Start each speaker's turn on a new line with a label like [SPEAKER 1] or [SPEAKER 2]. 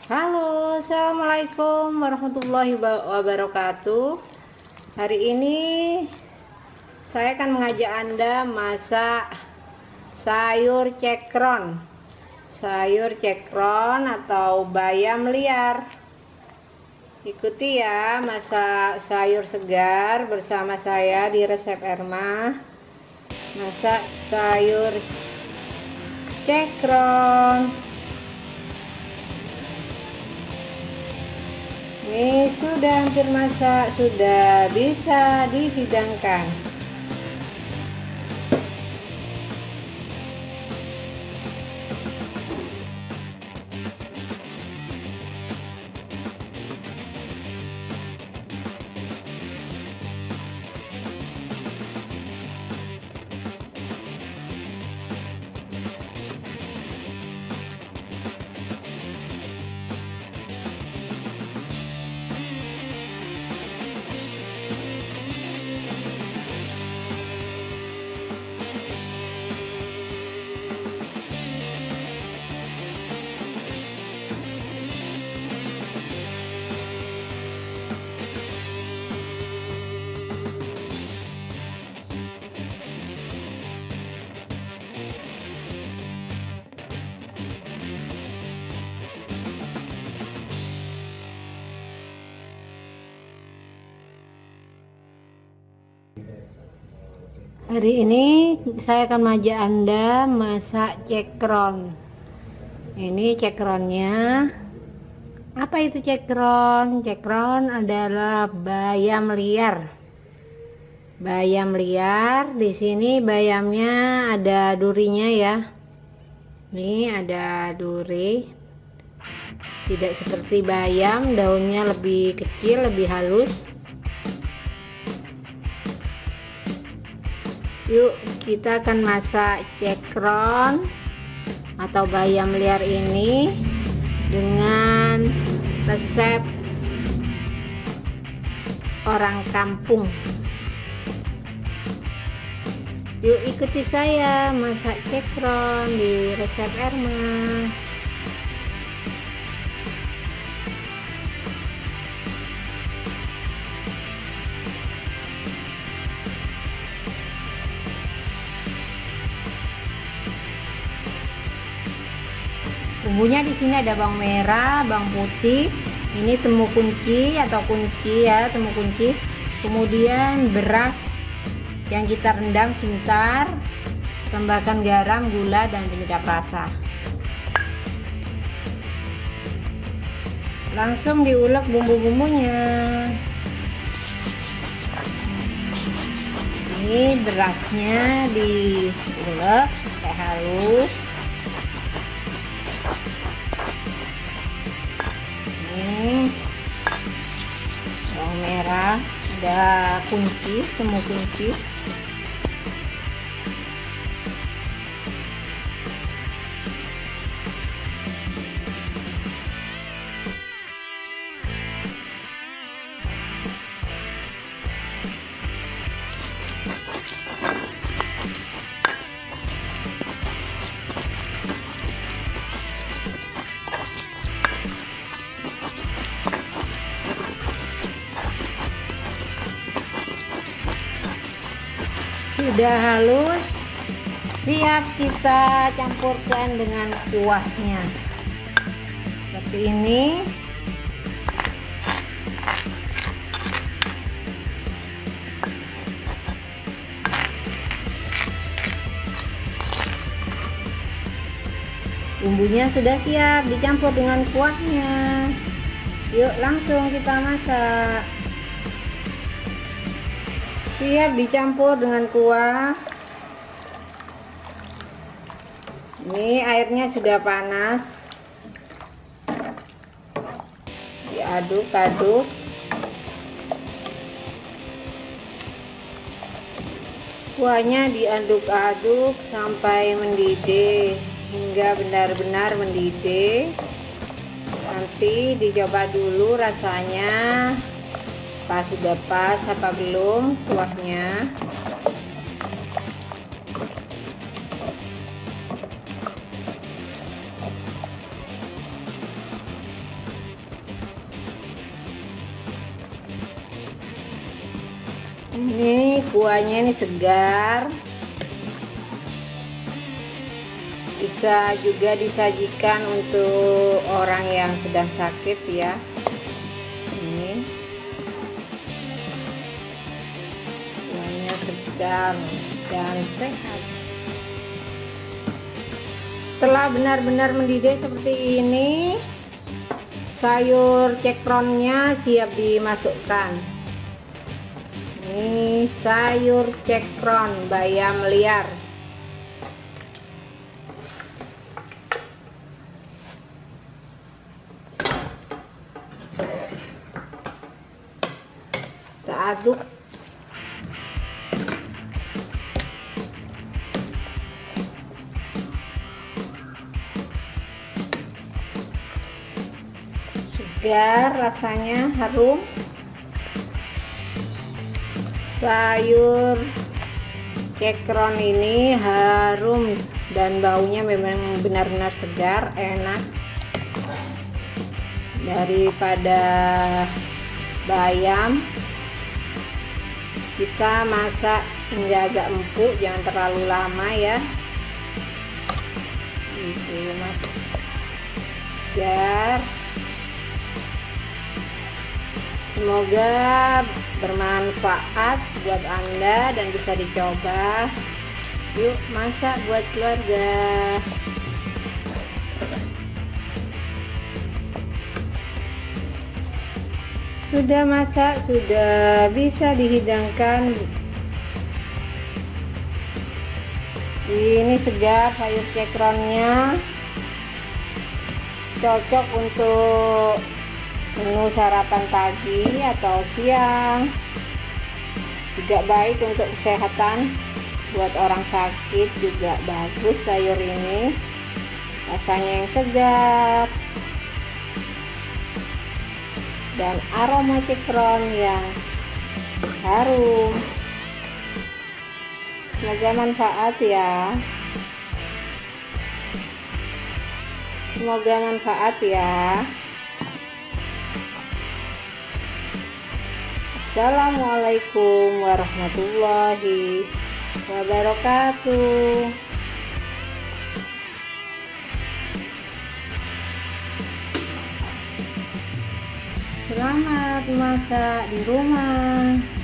[SPEAKER 1] Halo, assalamualaikum warahmatullahi wabarakatuh. Hari ini saya akan mengajak Anda masak sayur cekron. Sayur cekron atau bayam liar. Ikuti ya, masak sayur segar bersama saya di resep Erma. Masak sayur cekron. Ini sudah hampir masak, sudah bisa dihidangkan. Hari ini saya akan mengajak Anda masak cekron. Ini cekronnya. Apa itu cekron? Cekron adalah bayam liar. Bayam liar. Di sini bayamnya ada durinya ya. Ini ada duri. Tidak seperti bayam, daunnya lebih kecil, lebih halus. Yuk kita akan masak cekron atau bayam liar ini dengan resep orang kampung. Yuk ikuti saya masak cekron di resep Erma. Bumbunya di sini ada bawang merah, bawang putih, ini temu kunci atau kunci ya, temu kunci. Kemudian beras yang kita rendam sebentar, tambahkan garam, gula dan penyedap rasa. Langsung diulek bumbu-bumbunya. Ini berasnya diulek sampai halus. Bawang merah, ada kunci, temu kunci. Sudah halus, siap kita campurkan dengan kuahnya seperti ini. Bumbunya sudah siap dicampur dengan kuahnya. Yuk langsung kita masak. Siap dicampur dengan kuah. Ini airnya sudah panas. Diaduk-aduk. Kuahnya diaduk-aduk sampai mendidih hingga benar-benar mendidih. Nanti dicoba dulu rasanya. Sudah pas apa belum kuahnya. Ini kuahnya ini segar, bisa juga disajikan untuk orang yang sedang sakit ya. Ini kuahnya segar dan sehat. Setelah benar-benar mendidih seperti ini, sayur cekronnya siap dimasukkan. Ini sayur cekron bayam liar. Kita aduk. Segar, rasanya harum. Sayur cekron ini harum dan baunya memang benar-benar segar, enak. Daripada bayam, kita masak hingga agak empuk, jangan terlalu lama ya. Ini masuk segar. Semoga bermanfaat buat Anda dan bisa dicoba. Yuk masak buat keluarga. Sudah masak, sudah bisa dihidangkan. Ini segar sayur cekronnya, cocok untuk menu sarapan pagi atau siang, juga baik untuk kesehatan. Buat orang sakit juga bagus sayur ini, rasanya yang segar dan aroma cekron yang harum. Semoga manfaat ya. Semoga manfaat ya. Assalamualaikum warahmatullahi wabarakatuh. Selamat masak di rumah.